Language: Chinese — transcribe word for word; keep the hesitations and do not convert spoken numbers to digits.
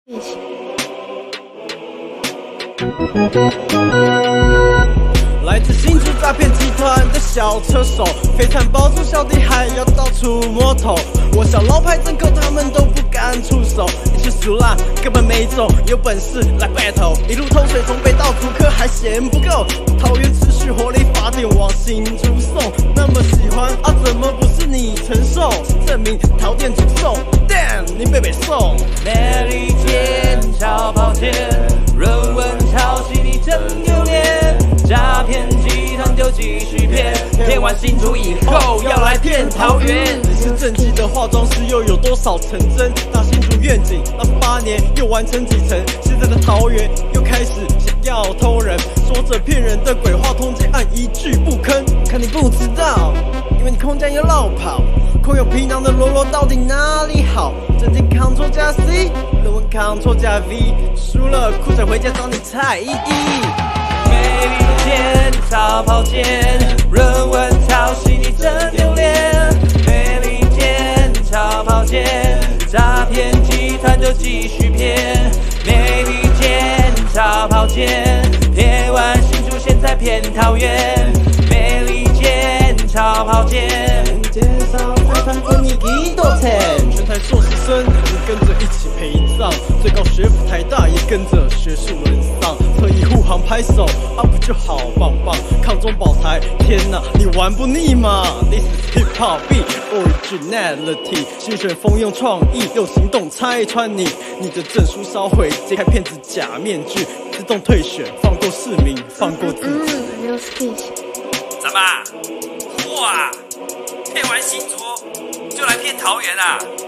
来自新竹诈骗集团的小车手，非惨包住小弟还要到处摸头。我小老牌整口他们都不敢出手，一些俗辣根本没种，有本事来 battle。一路偷水从北到竹科还嫌不够，桃园持续火力发电往新竹送。那么喜欢啊，怎么不是你承受？证明桃电主送 ，damn 你被北送。 美利坚超跑前，论文抄袭你真丢脸。诈骗集团就继续骗，骗完新竹以后要来骗桃园。 你是正气的化妆师，又有多少成真？大新竹愿景那八年又完成几成？现在的桃园又开始想要偷人，说着骗人的鬼话，通缉案一句不吭。可你不知道，因为你空降又绕跑，空有皮囊的喽啰到底哪里好？整天 Ctrl 加 C， 论文 Ctrl 加 V， 输了哭着回家找你蔡依依。 美利坚超跑前，论文抄袭你真丢脸。美利坚超跑前，诈骗集团就继续骗。美利坚超跑前，骗完新竹现在骗桃园。美利坚超跑前， 介绍财团分你几多钱？全台硕士生你跟着一起陪葬，最高学府台大也跟着学术沦丧。特意护航拍手啊，不就好棒棒？抗中保台，天哪，你玩不腻吗 ？This is hip hop beat originality， 新选风用创意，用行动拆穿你。你的证书烧毁，揭开骗子假面具，自动退选，放过市民，放过自己。 怎么？哇！骗完新竹就来骗桃园啊？